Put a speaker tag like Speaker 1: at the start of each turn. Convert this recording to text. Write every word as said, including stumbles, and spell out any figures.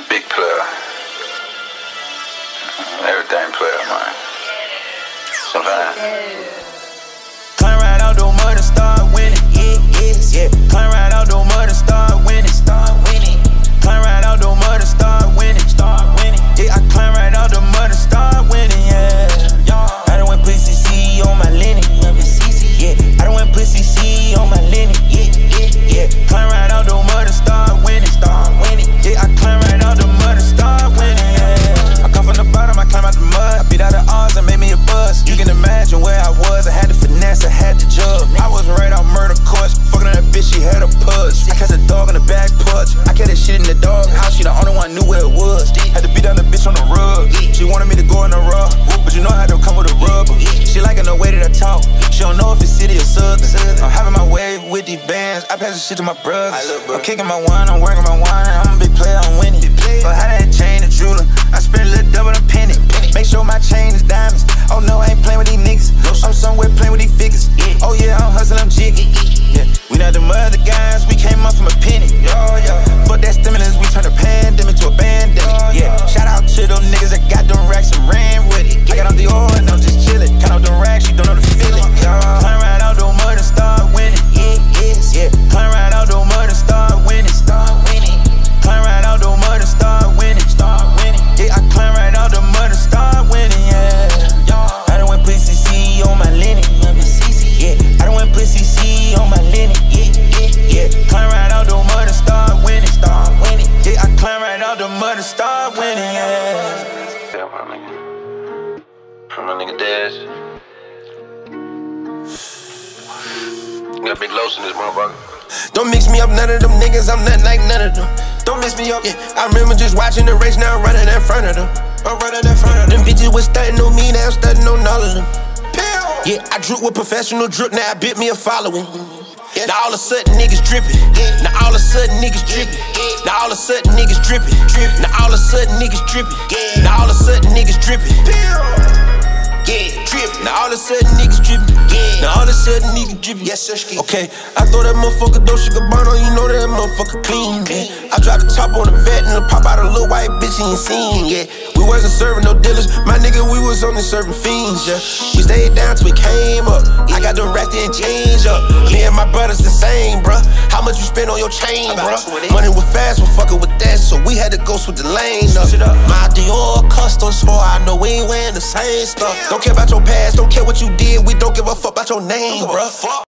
Speaker 1: big player. Everything player, man. Sometimes.
Speaker 2: Climb right out the mud and start winning. Yeah, yes, yeah. Climb right out the mud and start winning. Start winning. Climb right out the mud and start winning. Start winning. Yeah, I climb right out the mud and start winning. Yeah. I done went pussy C on my linen. Yeah. I done went pussy C on my linen. Yeah, yeah, yeah. Climb right out the mud and start winning. Start winning. Yeah, I climb right out the mud and start winning. Yeah. I come from the bottom, I climb out the mud. I beat out the odds and made me a buzz. You can imagine where I was. I had to finesse, I had to jug. I was right out murder course. Fucking on that bitch, she had a pudge. I catch a dog in the back porch. I catch that shit in the dog house. She the only one knew where it was. Had to beat down the bitch on the rug. She wanted me to go in the rug, but you know I had to come with a rubber. She liking the way that I talk. She don't know if it's city or southern. I'm having my way with these bands. I pass the shit to my brothers. I'm kicking my wine, I'm working my wine. I'm a big player, I'm winning. But how that chain a jeweler? I spent a little double the penny. Make sure my chain is diamonds. Oh no, I ain't playing with these niggas. I'm somewhere playing with these figures. Oh yeah, I'm hustling, I'm jiggy. Yeah, we not them other guys. We came up from a penny. Fuck that stimulus, we turned a pandemic to a pandemic. Yeah, shout out to them niggas that got them racks and ran with it. I got on the oil and I'm just chillin'. Count out them racks, you don't know the feeling. Climb right out the mud and start winning. Yeah, yes, yeah. Climb right out the mud and start winning. Start winning. Climb right out the mud and start winning. Start winning. Yeah, I climb right out the mud and start winning. Yeah. I done went pussy C on my linen. Yeah, I done went pussy C on my linen. Yeah, yeah, yeah. Climb right out the mud and start winning. Start winning. Yeah, I climb right out the mud and start winning. Yeah.
Speaker 1: Yeah, my nigga. My nigga Dash. Got big lows in this motherfucker.
Speaker 3: Don't mix me up, none of them niggas, I'm nothing like none of them. Don't mix me up, yeah. I remember just watching the race, now I'm running in front of them. I'm running in front of them. Them bitches was stunting on me, now I'm stunting on all of them. Yeah, I drip with professional drip, now I bit me a following. Yeah. Now all of a sudden niggas dripping. Yeah. Now all of a sudden niggas dripping. Yeah. Now all of a sudden niggas dripping. Drippin'. Now all of a sudden niggas dripping. Yeah. Now all of a sudden niggas dripping. Yeah, drippin'. Now all of a sudden niggas dripping. Yeah. Now all of a sudden niggas dripping. Yes, sir. Okay, I throw that motherfucker dope, she can burn on, you know that motherfucker clean. Yeah. I drop the top on the vet and pop out a little white bitch he ain't seen. Yeah, we wasn't serving no dealers, my nigga, we was only serving fiends. Yeah, we stayed down till we came up. I got them racks and change up. Me and my brothers the same, bruh. How much you spend on your chain, bruh? Money was fast, we fucking with that, so we had to go switch the lane up. My Dior custom sport, I know we ain't wearing the same stuff. Don't care about your past, don't care what you did, we don't give a fuck about your name, bruh.